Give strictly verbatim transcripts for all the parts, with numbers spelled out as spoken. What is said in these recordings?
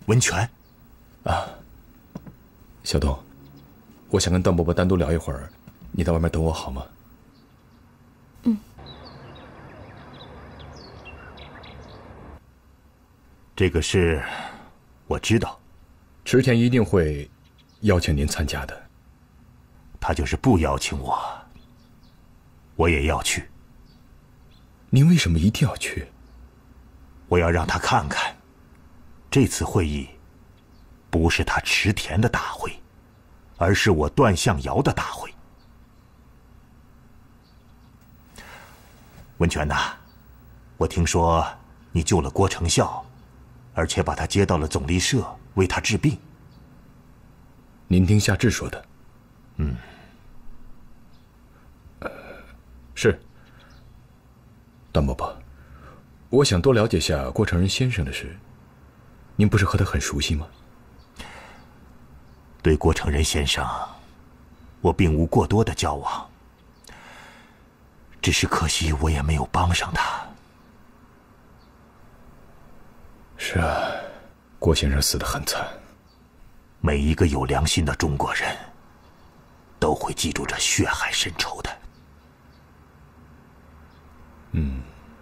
温泉。 啊，小东，我想跟段伯伯单独聊一会儿，你在外面等我好吗？ 嗯。 这个事我知道， 池田一定会邀请您参加的。 他就是不邀请我，我也要去。 您为什么一定要去？ 我要让他看看，这次会议不是他池田的大会，而是我段向尧的大会。温泉呐，我听说你救了郭成孝，而且把他接到了总力社为他治病。 您听夏至说的。 嗯。 呃，是。段伯伯，我想多了解下郭成仁先生的事。您不是和他很熟悉吗？ 对郭成仁先生，我并无过多的交往，只是可惜我也没有帮上他。 是啊，郭先生死得很惨。 每一个有良心的中国人都会记住这血海深仇的。 嗯。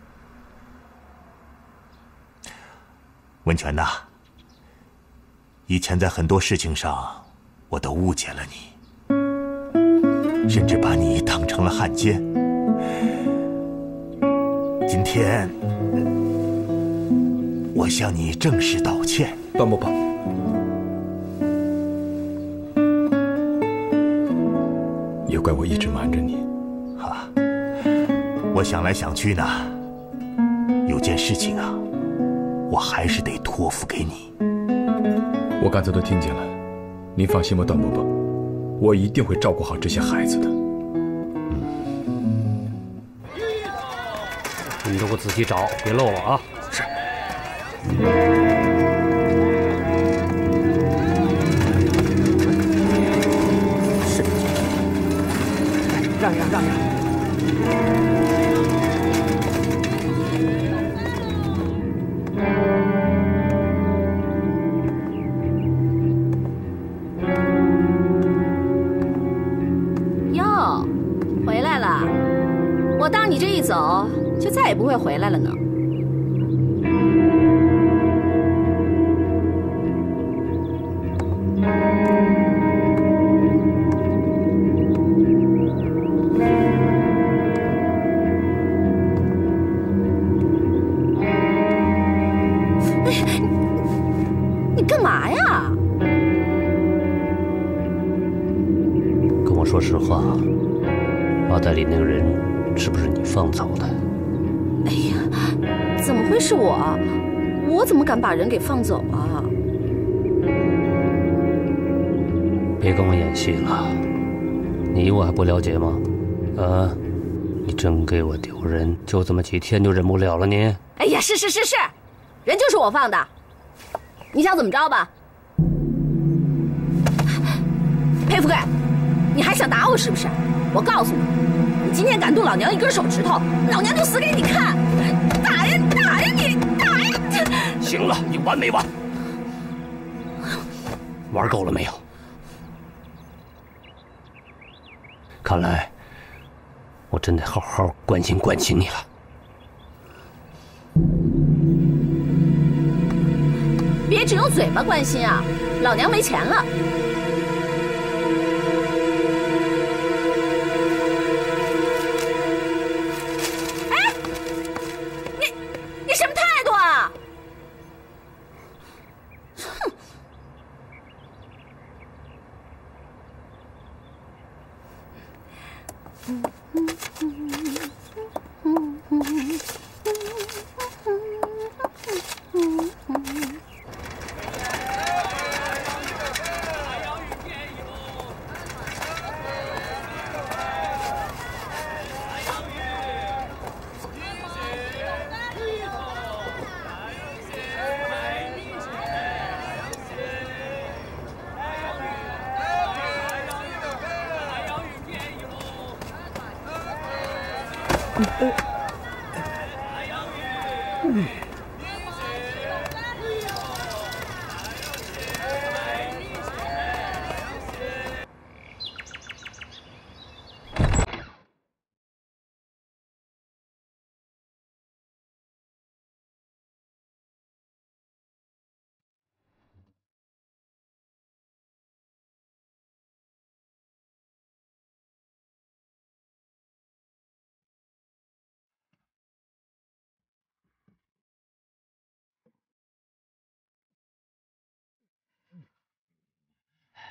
温泉呐，以前在很多事情上我都误解了你，甚至把你当成了汉奸。今天我向你正式道歉。 段伯伯，也怪我一直瞒着你。 哈，我想来想去呢，有件事情啊，我还是得托付给你。 我刚才都听见了，您放心吧，段伯伯，我一定会照顾好这些孩子的。 嗯， 你都给我仔细找，别漏了啊！ 是。 是。让让让让。 走，就再也不会回来了呢。你干嘛呀？ 跟我说实话，麻袋里那个人是不是你放走的？ 哎呀，怎么会是我？我怎么敢把人给放走啊？ 别跟我演戏了，你我还不了解吗？啊，你真给我丢人！就这么几天就忍不了了你？ 哎呀，是是是是，人就是我放的，你想怎么着吧？裴富贵，你还想打我是不是？我告诉你，你今天敢动老娘一根手指头，老娘就死给你看！打呀打呀你打呀！ 行了，你完没完？玩够了没有？看来我真得好好关心关心你了。 别只用嘴巴关心啊，老娘没钱了。哎，你你什么态度啊？哼！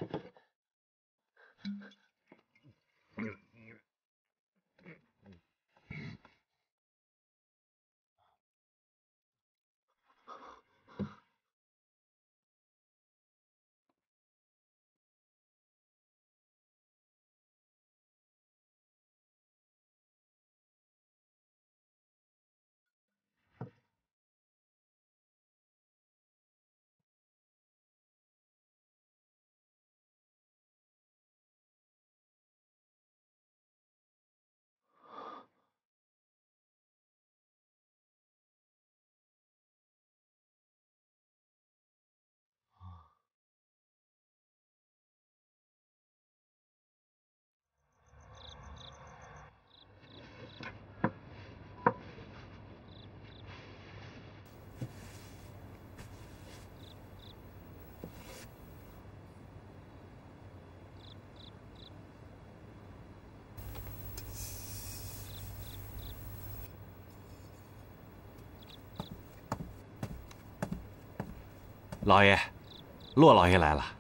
老爷，骆老爷来了，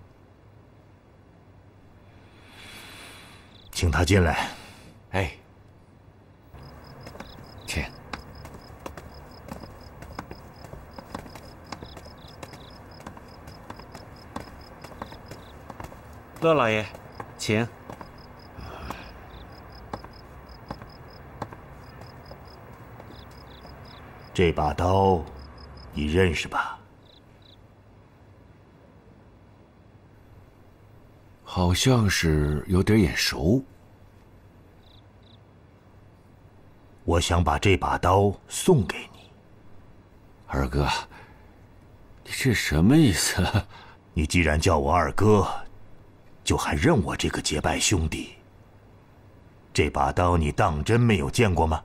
请他进来。 哎，请。骆老爷，请。 这把刀，你认识吧？ 好像是有点眼熟。 我想把这把刀送给你。 二哥，你这什么意思？ 你既然叫我二哥，就还认我这个结拜兄弟。这把刀你当真没有见过吗？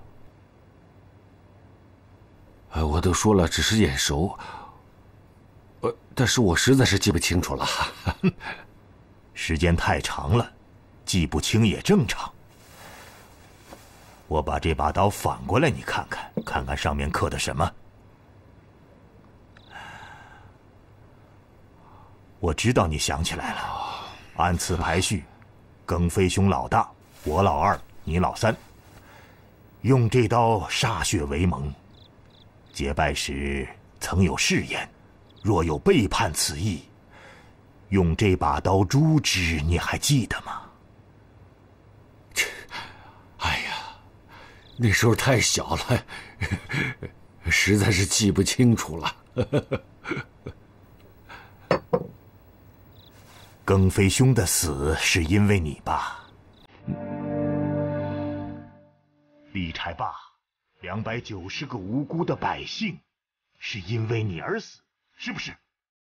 哎，我都说了，只是眼熟。呃，但是我实在是记不清楚了。 时间太长了，记不清也正常。我把这把刀反过来，你看看，看看上面刻的什么。我知道你想起来了，按次排序，更飞兄老大，我老二，你老三。用这刀歃血为盟，结拜时曾有誓言，若有背叛此意，用这把刀诛之，你还记得吗？ 哎呀，那时候太小了，实在是记不清楚了。 更飞兄的死是因为你吧？理柴坝两百九十个无辜的百姓是因为你而死，是不是？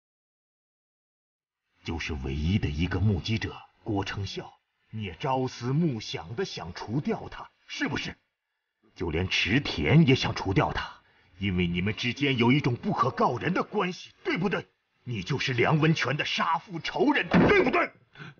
就是唯一的一个目击者郭成孝，你也朝思暮想的想除掉他，是不是？就连池田也想除掉他，因为你们之间有一种不可告人的关系，对不对？你就是梁文全的杀父仇人，对不对？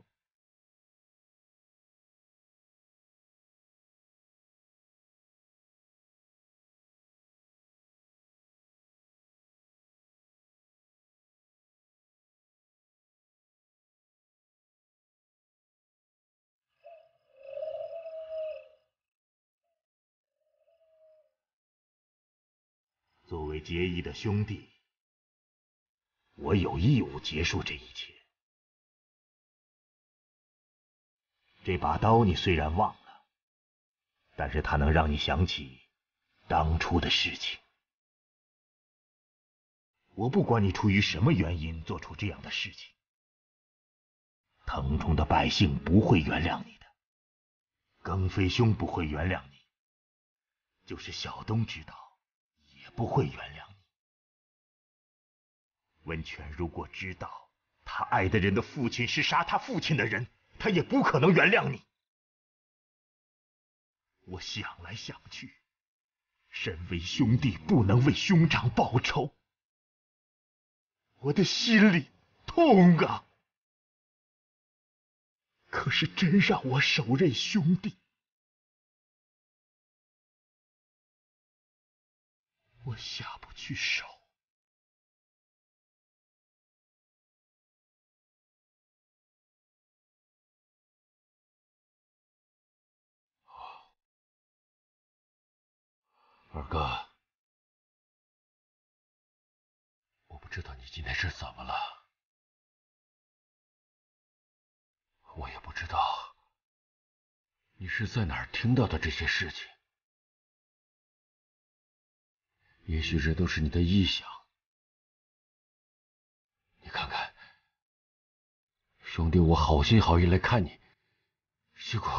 作为结义的兄弟，我有义务结束这一切。这把刀你虽然忘了，但是它能让你想起当初的事情。我不管你出于什么原因做出这样的事情，藤中的百姓不会原谅你的，更飞兄不会原谅你，就是小东知道也不会原谅你。温泉如果知道他爱的人的父亲是杀他父亲的人，他也不可能原谅你。我想来想去，身为兄弟不能为兄长报仇，我的心里痛啊！可是真让我手刃兄弟，我下不去手。 二哥，我不知道你今天是怎么了，我也不知道你是在哪儿听到的这些事情。也许这都是你的臆想。你看看，兄弟，我好心好意来看你，结果……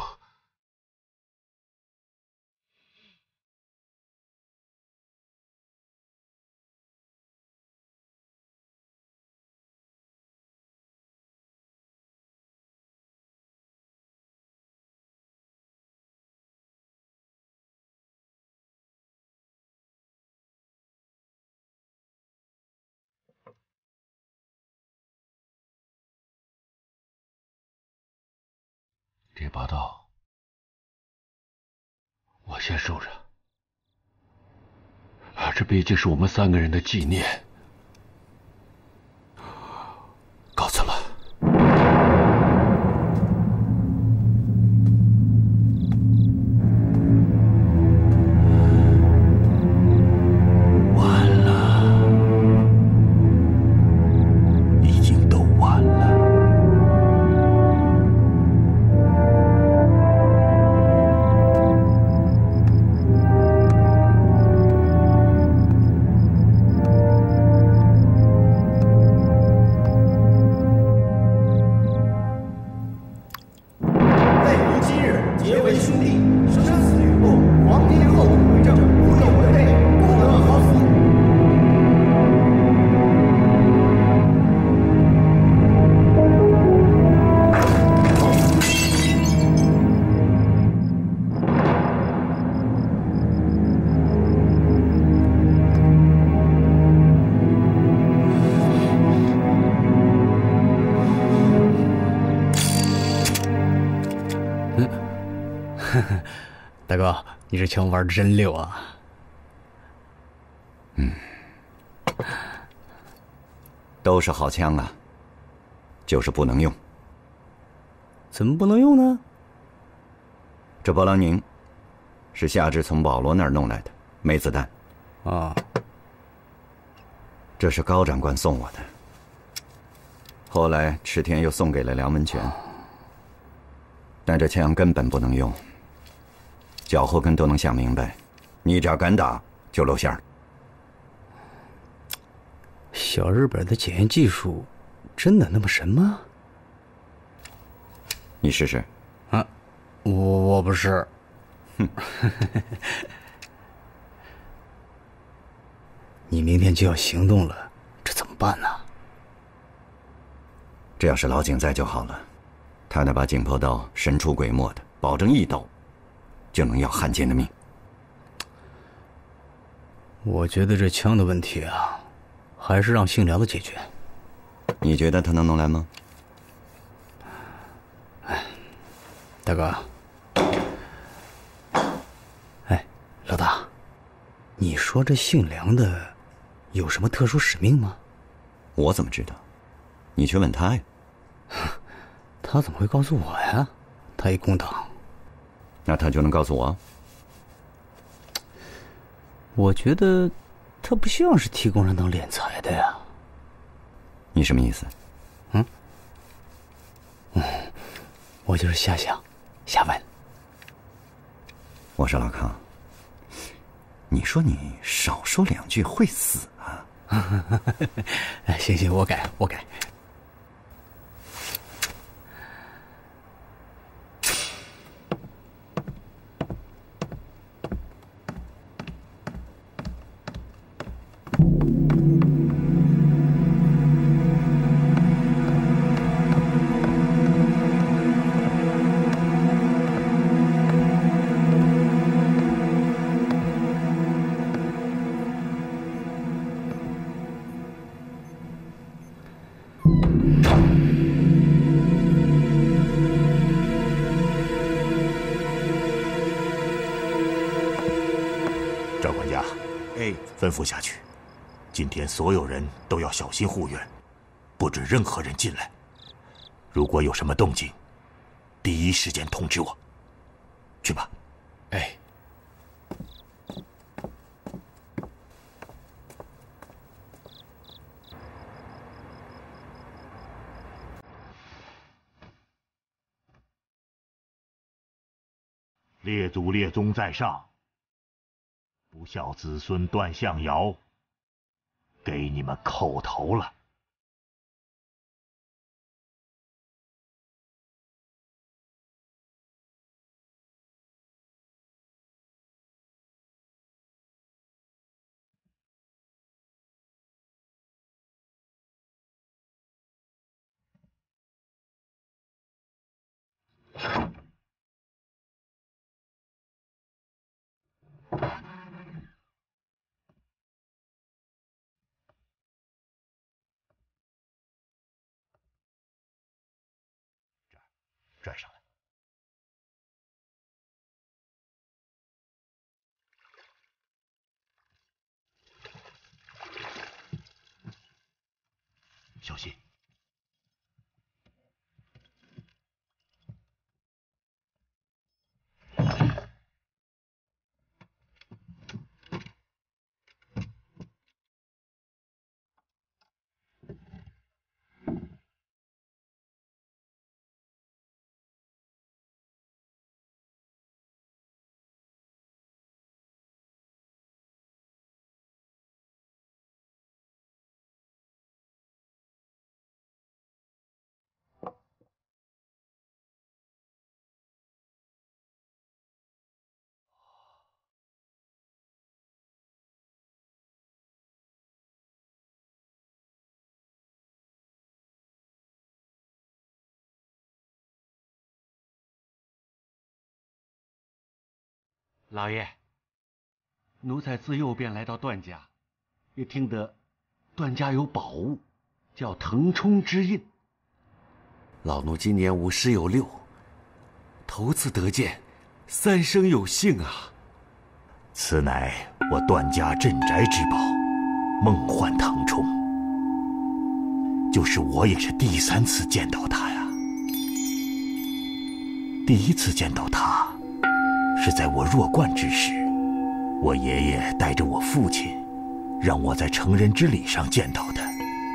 这把刀，我先收着。啊，这毕竟是我们三个人的纪念。告辞了。 完了，已经都完了。 大哥，你这枪玩的真溜啊！ 嗯，都是好枪啊，就是不能用。 怎么不能用呢？ 这波朗宁是夏至从保罗那儿弄来的，没子弹。 啊， 这是高长官送我的，后来池田又送给了梁文全。但这枪根本不能用。脚后跟都能想明白，你只要敢打，就露馅儿。 小日本的检验技术真的那么神吗？ 你试试。 啊，我我不是。哼，你明天就要行动了，这怎么办呢？ 这要是老井在就好了，他那把紧迫刀神出鬼没的，保证一刀就能要汉奸的命。 我觉得这枪的问题啊，还是让姓梁的解决。 你觉得他能弄来吗？ 哎，大哥，哎，老大，你说这姓梁的有什么特殊使命吗？ 我怎么知道？你去问他呀。 他怎么会告诉我呀？他一共党。 那他就能告诉我？ 我觉得他不像是替共产党敛财的呀。 你什么意思？ 嗯，嗯，我就是瞎想瞎问。 我说老康，你说你少说两句会死啊！ 哎，行行，我改我改。 赵管家， 哎， 吩咐下去，今天所有人都要小心护院，不准任何人进来。如果有什么动静，第一时间通知我。去吧。 哎。 列祖列宗在上，不孝子孙段相尧，给你们叩头了。拽上来。小心。 老爷，奴才自幼便来到段家，也听得段家有宝物，叫腾冲之印。老奴今年五十有六，头次得见，三生有幸啊！ 此乃我段家镇宅之宝，梦幻腾冲。就是我也是第三次见到它呀。第一次见到它，是在我弱冠之时，我爷爷带着我父亲，让我在成人之礼上见到的。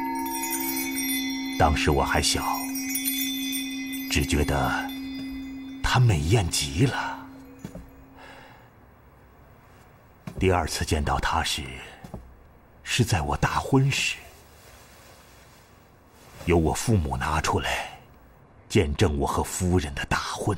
当时我还小，只觉得它美艳极了。第二次见到它时，是在我大婚时，由我父母拿出来，见证我和夫人的大婚。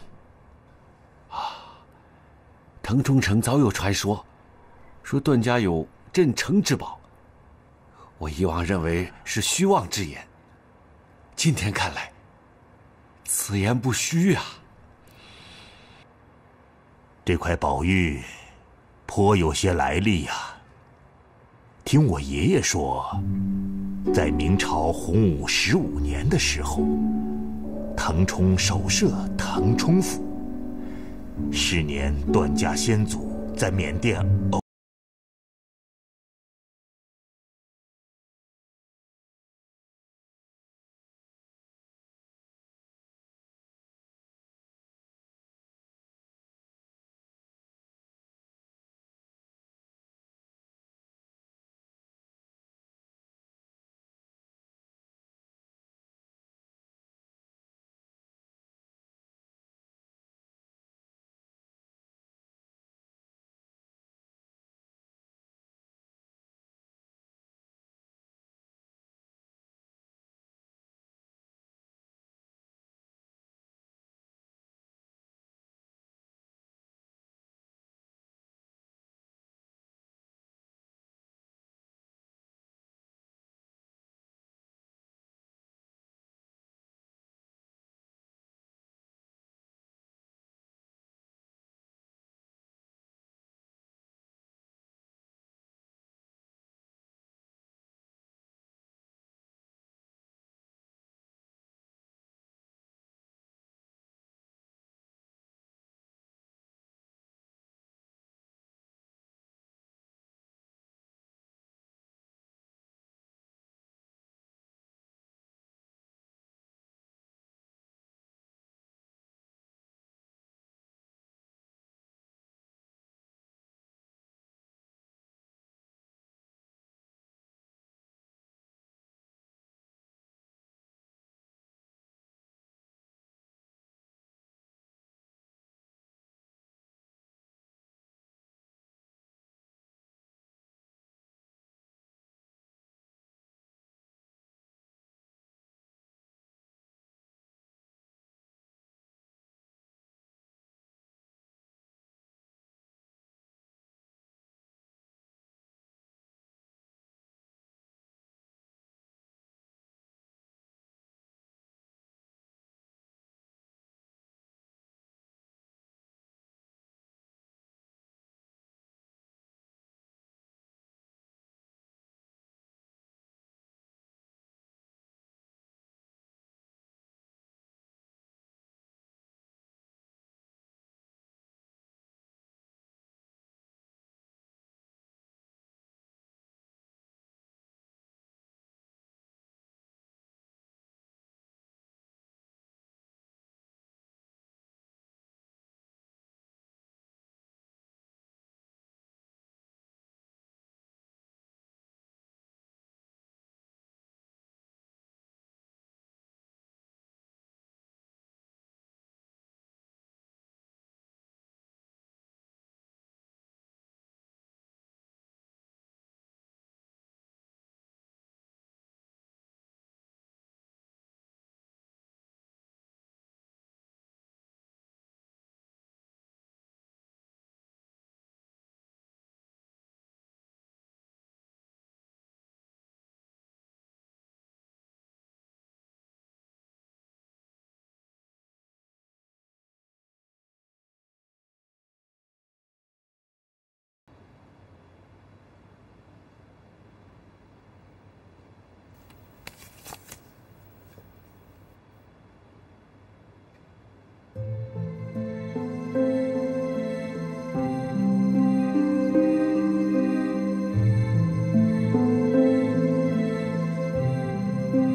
腾冲城早有传说，说段家有镇城之宝。我以往认为是虚妄之言，今天看来，此言不虚啊。 这块宝玉颇有些来历呀、啊。听我爷爷说，在明朝洪武十五年的时候，腾冲守设腾冲府。是年段家先祖在缅甸偶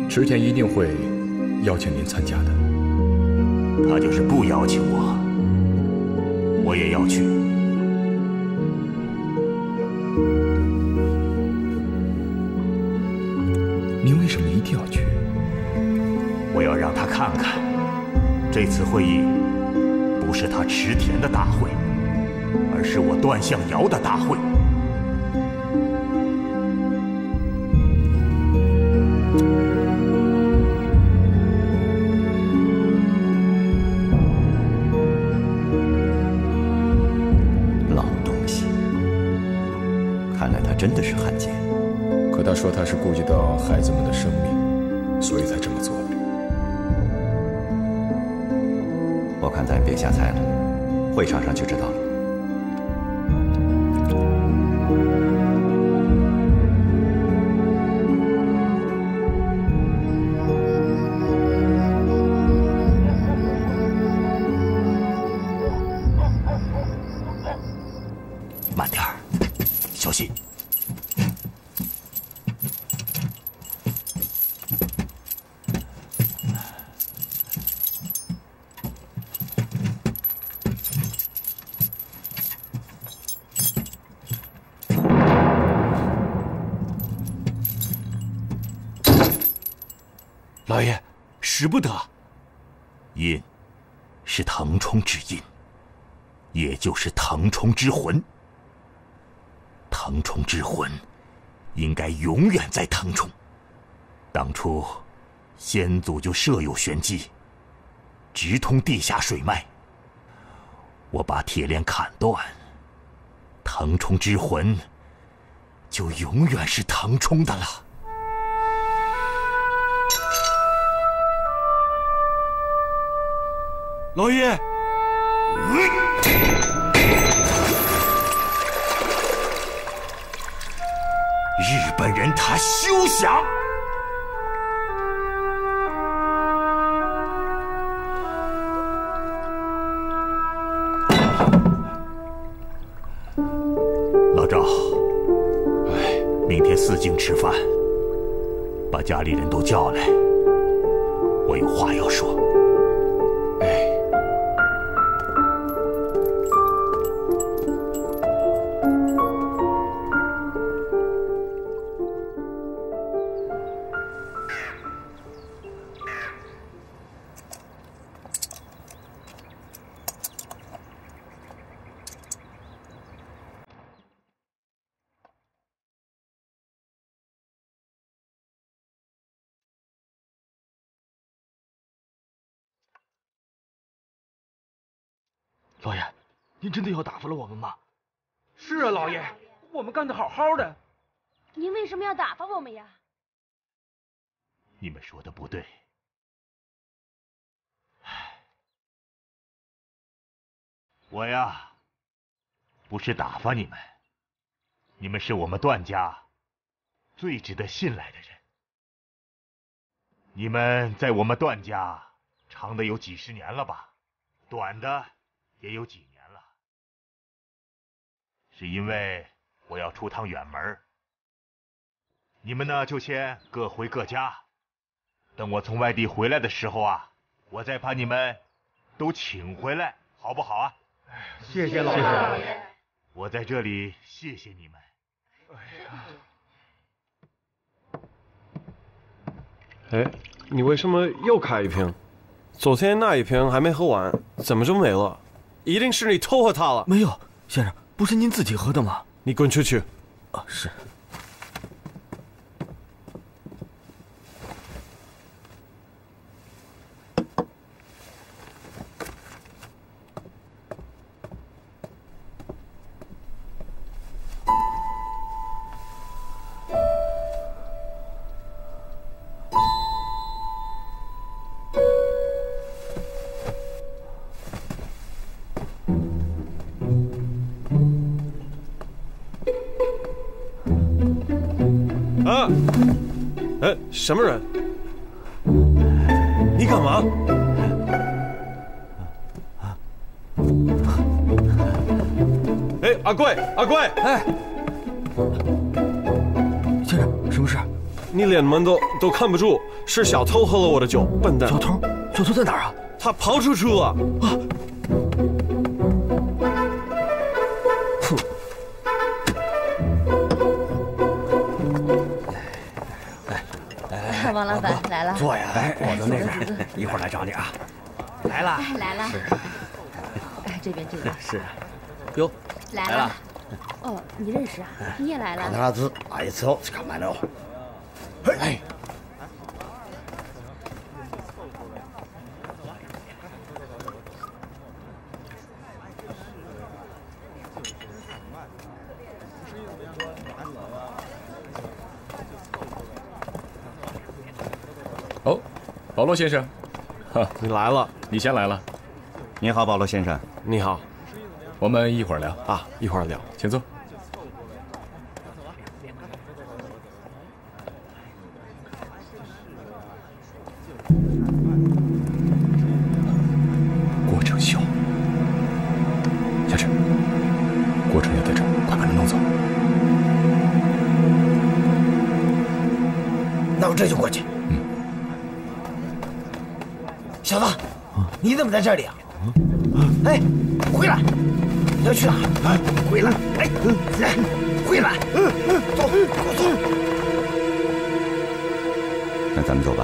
池田一定会邀请您参加的。 他就是不邀请我，我也要去。 您为什么一定要去？ 我要让他看看，这次会议不是他池田的大会，而是我段相尧的大会。 老东西，看来他真的是汉奸。 可他说他是顾及到孩子们的生命，所以才这么做的。 我看咱别瞎猜了，会场上就知道了。 慢点儿，小心。 老爷，使不得。 印是腾冲之印，也就是腾冲之魂。腾冲之魂应该永远在腾冲。当初先祖就设有玄机，直通地下水脉。我把铁链砍断，腾冲之魂就永远是腾冲的了。 老爷， 日本人他休想！老赵，哎，明天四更吃饭，把家里人都叫来，我有话要说。 哎。 老爷，您真的要打发了我们吗？是啊，老爷，我们干得好好的。 您为什么要打发我们呀？ 你们说的不对。我呀，不是打发你们，你们是我们段家最值得信赖的人。你们在我们段家长的有几十年了吧，短的也有几年了。是因为我要出趟远门，你们呢就先各回各家，等我从外地回来的时候啊，我再把你们都请回来，好不好啊？ 谢谢老爷。 我在这里谢谢你们。 哎呀， 哎，你为什么又开一瓶？昨天那一瓶还没喝完，怎么就没了？一定是你偷喝它了。 没有，先生，不是您自己喝的吗？ 你滚出去！ 啊，是。 啊！哎，什么人？你干嘛？哎，阿贵，阿贵！ 哎，先生，什么事？ 你连门都都看不住，是小偷喝了我的酒，笨蛋！ 小偷？小偷在哪儿啊？ 他跑出去了！啊！ 哼！ 来来来，王老板来了。 坐呀，哎，我在那边，一会儿来找你啊。来了， 来了。 是。 哎，这边这边。 是。哟， 来了。哦，你认识啊？你也来了。 看他子，哎呀，走，干嘛了？嘿。 哦，保罗先生， 哈，你来了， 你先来了。 你好，保罗先生。 你好， 我们一会儿聊啊，一会儿聊， 请坐。郭成孝，小陈，郭成也在这儿，快把他弄走。 那我这就过去。 嗯。 小子，你怎么在这里啊？哎，回来！你要去哪儿？回来！哎，回来！走，跟我走。 那咱们走吧。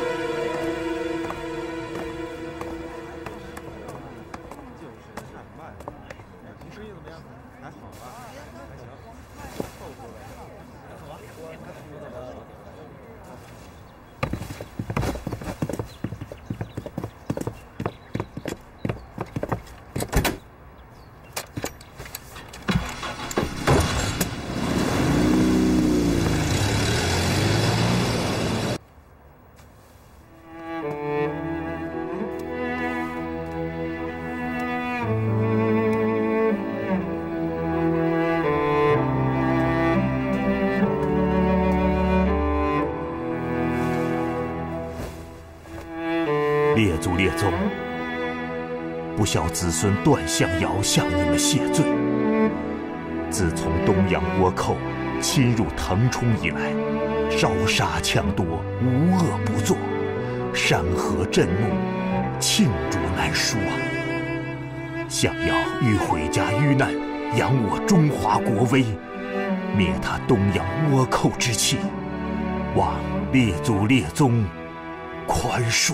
列祖列宗，不孝子孙断相遥向你们谢罪。自从东洋倭寇侵入腾冲以来，烧杀抢夺，无恶不作，山河震怒，罄竹难书啊！想要欲毁家淤难，扬我中华国威，灭他东洋倭寇之气，望列祖列宗宽恕。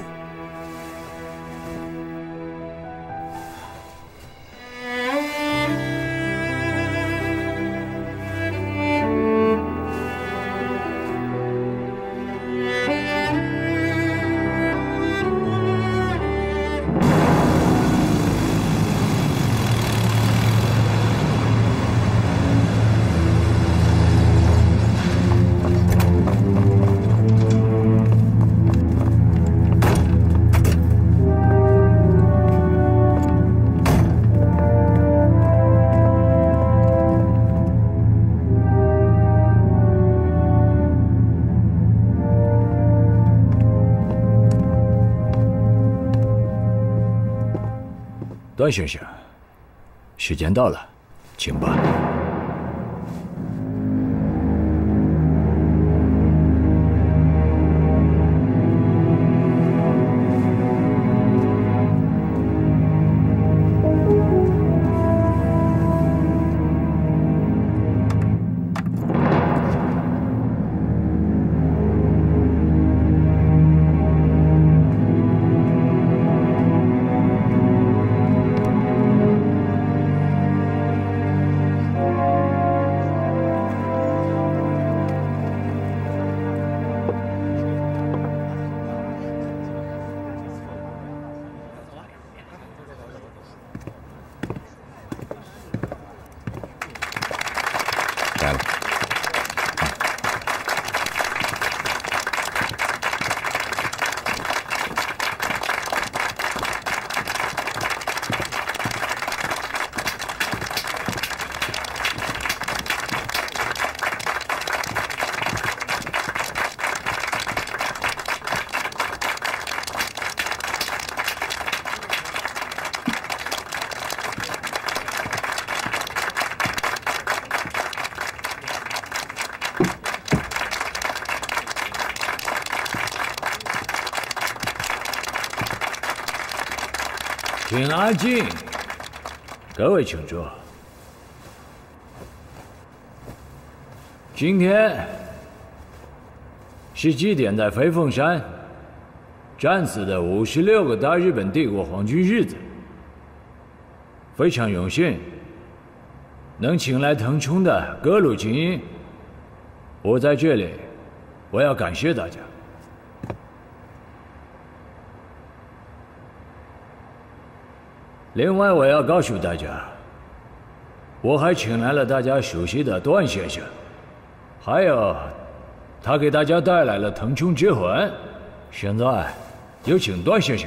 段先生，时间到了，请吧。 请安静，各位请坐。今天是祭奠在飞凤山战死的五十六个大日本帝国皇军日子，非常荣幸能请来腾冲的各路精英。我在这里，我要感谢大家。另外，我要告诉大家，我还请来了大家熟悉的段先生，还有他给大家带来了腾冲之魂。现在，有请段先生。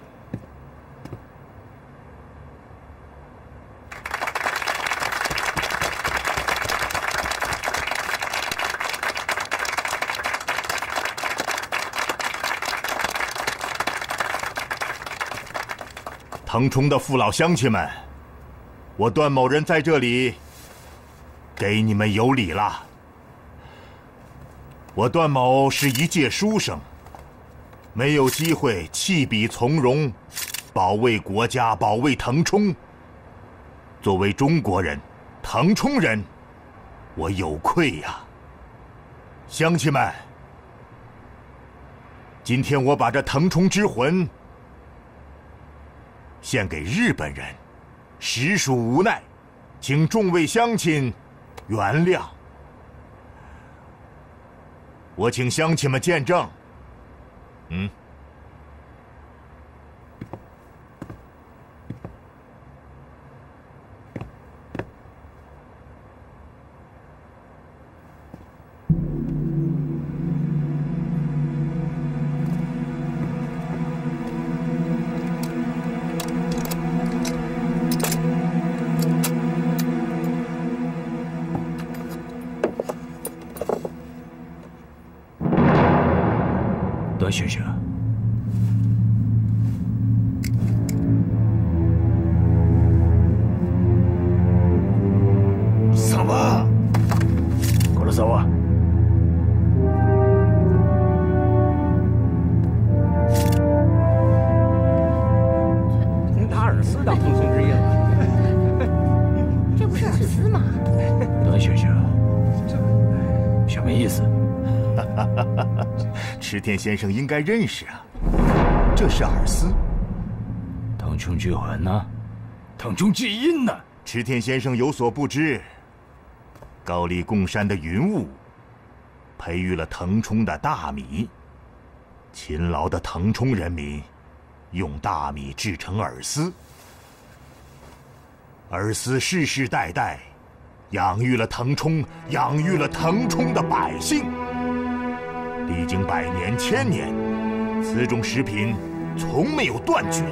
腾冲的父老乡亲们，我段某人在这里给你们有礼了。我段某是一介书生，没有机会弃笔从戎，保卫国家，保卫腾冲。作为中国人，腾冲人，我有愧呀。乡亲们，今天我把这腾冲之魂献给日本人，实属无奈，请众位乡亲原谅。我请乡亲们见证。嗯。 段先生， 萨瓦， 过来，萨瓦。 从他尔斯当腾冲之印了， 这不是尔斯吗？ 段先生，什么意思？ 池田先生应该认识啊，这是尔斯。 腾冲之魂呢？腾冲之印呢？ 池田先生有所不知，高丽贡山的云雾培育了腾冲的大米，勤劳的腾冲人民用大米制成饵丝，饵丝世世代代养育了腾冲，养育了腾冲的百姓。历经百年千年，此种食品从没有断绝。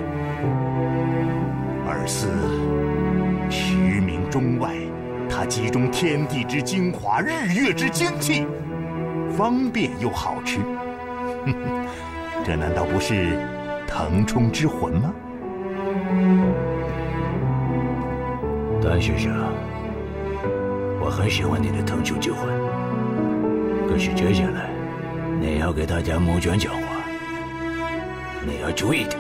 饵丝驰名中外，它集中天地之精华，日月之精气，方便又好吃。哼哼，这难道不是腾冲之魂吗？ 段先生，我很喜欢你的腾冲之魂，可是接下来你要给大家募捐讲话，你要注意点。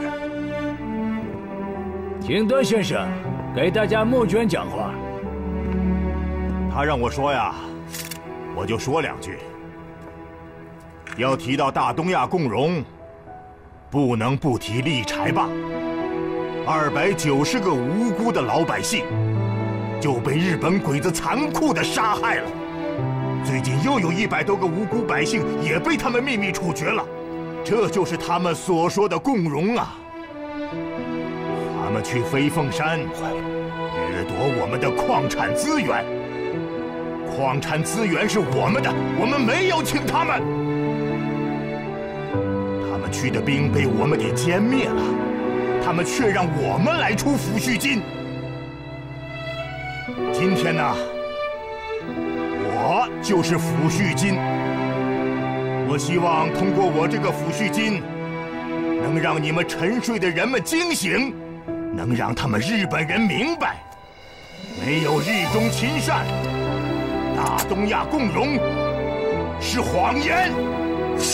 请段先生给大家募捐讲话。 他让我说呀，我就说两句。要提到大东亚共荣，不能不提立柴坝。二百九十个无辜的老百姓就被日本鬼子残酷地杀害了。最近又有一百多个无辜百姓也被他们秘密处决了，这就是他们所说的共荣啊！他们去飞凤山，掠夺我们的矿产资源，矿产资源是我们的，我们没有请他们。他们去的兵被我们给歼灭了，他们却让我们来出抚恤金。今天呢？我就是抚恤金，我希望通过我这个抚恤金，能让你们沉睡的人们惊醒，能让他们日本人明白，没有日中亲善，大东亚共荣是谎言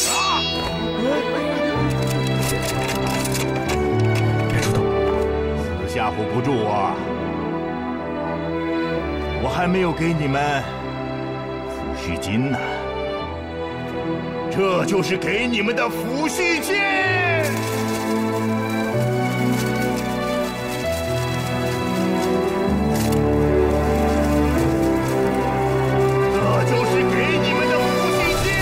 啊！ 别出动， 唬不住我，我还没有给你们抚恤金呢。这就是给你们的抚恤金。这就是给你们的抚恤金。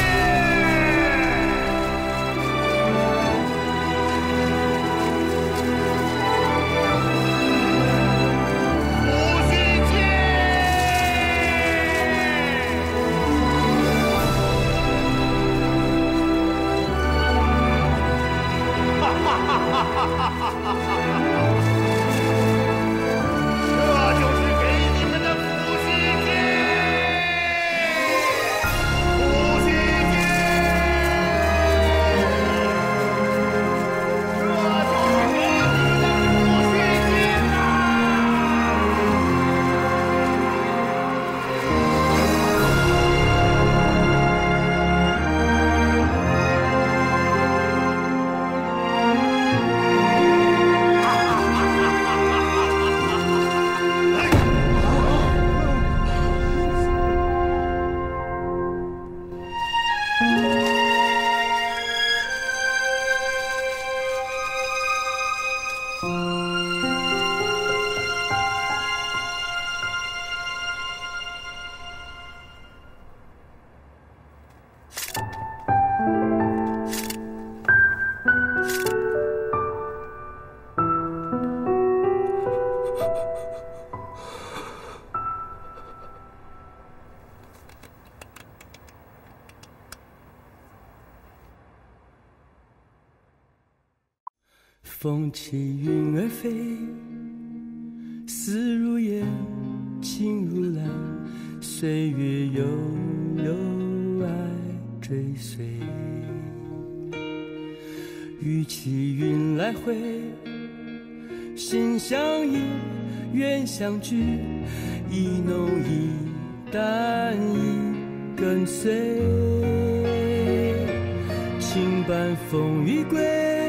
风起云儿飞，丝如烟，情如蓝，岁月悠悠，爱追随。雨起云来回，心相依，愿相聚，一浓一淡，一跟随。轻伴风雨归，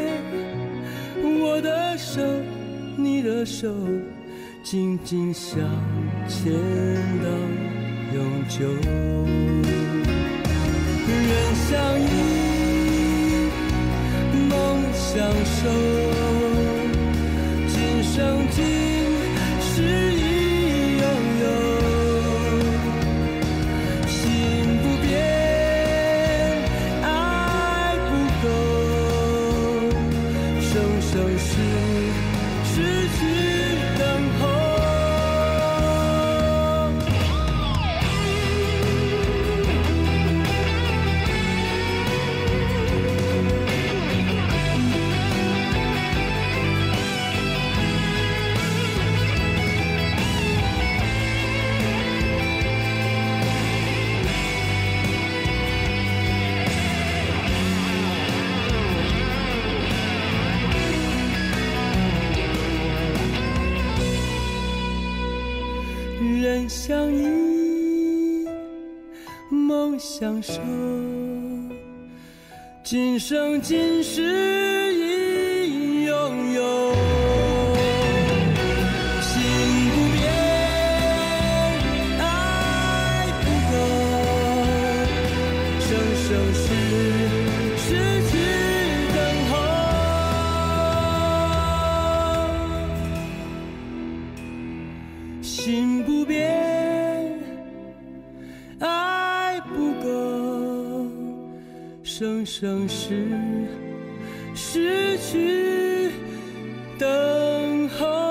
我的手，你的手，紧紧相牵到永久。人相依，梦相守，今生今世已拥有。心不变，爱不够，生生世世去等候。人相依，梦相守，今生今世已拥有。心不变，爱不够，生生世世去等候。心不变，爱不够，生生世世去等候。